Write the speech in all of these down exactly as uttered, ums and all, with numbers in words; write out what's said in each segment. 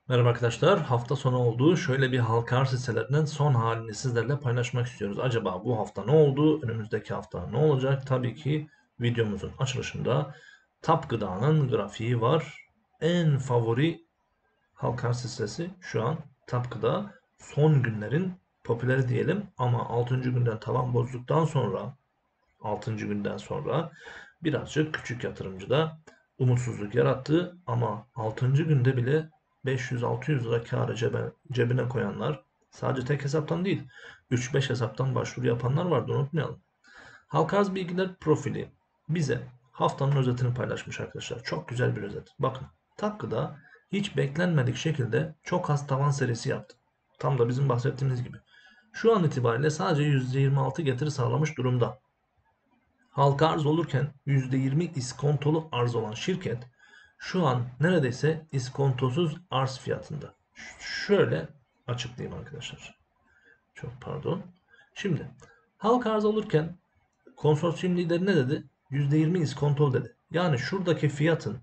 Merhaba arkadaşlar. Hafta sonu olduğu şöyle bir halka arz hisselerinin son halini sizlerle paylaşmak istiyoruz. Acaba bu hafta ne oldu? Önümüzdeki hafta ne olacak? Tabii ki videomuzun açılışında Tap Gıda'nın grafiği var. En favori halka arz hissesi şu an Tap Gıda. Son günlerin popüleri diyelim ama altıncı günden tavan bozduktan sonra altıncı günden sonra birazcık küçük yatırımcıda umutsuzluk yarattı ama altıncı günde bile beş yüz altı yüz lira kârı cebe, cebine koyanlar, sadece tek hesaptan değil üç beş hesaptan başvuru yapanlar vardı, unutmayalım. Halka arz bilgiler profili bize haftanın özetini paylaşmış arkadaşlar. Çok güzel bir özet. Bakın, Takkı'da hiç beklenmedik şekilde çok az tavan serisi yaptı. Tam da bizim bahsettiğimiz gibi. Şu an itibariyle sadece yüzde yirmi altı getiri sağlamış durumda. Halka arz olurken yüzde yirmi iskontolu arz olan şirket şu an neredeyse iskontosuz arz fiyatında. Şöyle açıklayayım arkadaşlar. Çok pardon. Şimdi halka arz olurken konsorsiyum lideri ne dedi? yüzde yirmi iskontol dedi. Yani şuradaki fiyatın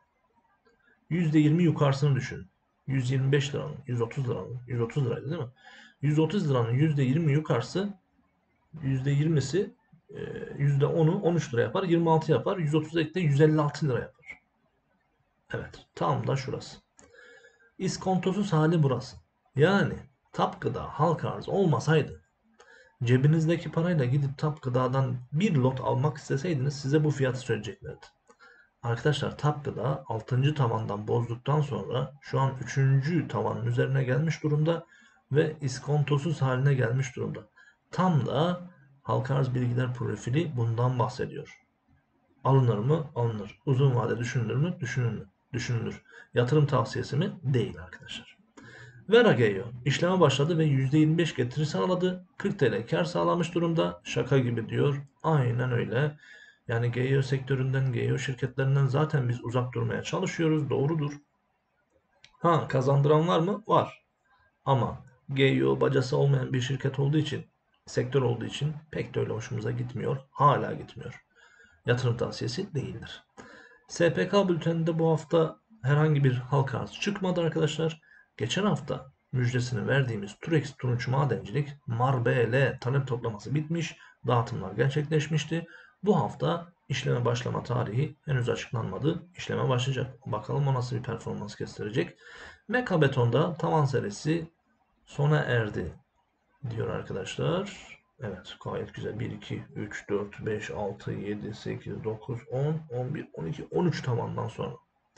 yüzde yirmi yukarısını düşünün. yüz yirmi beş liranın, yüz otuz liranın, yüz otuz liraydı değil mi? yüz otuz liranın yüzde yirmi yukarısı, yüzde yirmisi e, yüzde onu on üç lira yapar, yirmi altı yapar. yüz otuz ekle yüz elli altı lira yapar. Evet, tam da şurası. İskontosuz hali burası. Yani Tap Gıda halka arz olmasaydı, cebinizdeki parayla gidip Tap Gıda'dan bir lot almak isteseydiniz size bu fiyatı söyleyeceklerdi. Arkadaşlar, Tap Gıda altıncı tavandan bozduktan sonra şu an üçüncü tavanın üzerine gelmiş durumda ve iskontosuz haline gelmiş durumda. Tam da halka arz bilgiler profili bundan bahsediyor. Alınır mı? Alınır. Uzun vade düşünülür mü? Düşünülür. Düşünülür. Yatırım tavsiyesi mi? Değil arkadaşlar. Vera Geo işleme başladı ve yüzde yirmi beş getiri sağladı. kırk T L kar sağlamış durumda. Şaka gibi diyor. Aynen öyle. Yani Geo sektöründen, Geo şirketlerinden zaten biz uzak durmaya çalışıyoruz. Doğrudur. Ha, kazandıran var mı? Var. Ama Geo bacası olmayan bir şirket olduğu için, sektör olduğu için pek de öyle hoşumuza gitmiyor. Hala gitmiyor. Yatırım tavsiyesi değildir. S P K bülteninde bu hafta herhangi bir halka arz çıkmadı arkadaşlar. Geçen hafta müjdesini verdiğimiz Turex Turunç Madencilik Marbl talep toplaması bitmiş, dağıtımlar gerçekleşmişti. Bu hafta işleme başlama tarihi henüz açıklanmadı. İşleme başlayacak. Bakalım o nasıl bir performans gösterecek. Meka Beton'da tavan serisi sona erdi diyor arkadaşlar. Evet, gayet güzel. bir, iki, üç, dört, beş, altı, yedi, sekiz, dokuz, on, on bir, on iki, on üç tavandan sonra.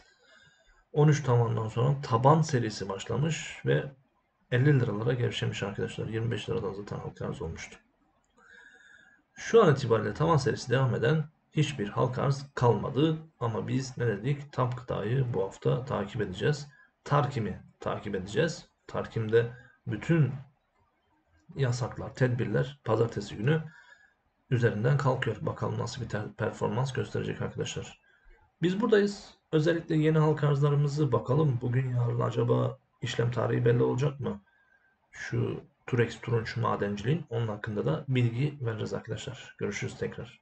on üç tavandan sonra taban serisi başlamış ve elli liralara gevşemiş arkadaşlar. yirmi beş liradan zaten halka arz olmuştu. Şu an itibariyle tavan serisi devam eden hiçbir halka arz kalmadı. Ama biz ne dedik? Tap Gıda'yı bu hafta takip edeceğiz. Tarkim'i takip edeceğiz. Tarkim'de bütün yasaklar, tedbirler pazartesi günü üzerinden kalkıyor. Bakalım nasıl bir performans gösterecek arkadaşlar. Biz buradayız. Özellikle yeni halka arzlarımızı bakalım. Bugün yarın acaba işlem tarihi belli olacak mı? Şu Turex Turunç madenciliğin, onun hakkında da bilgi veririz arkadaşlar. Görüşürüz tekrar.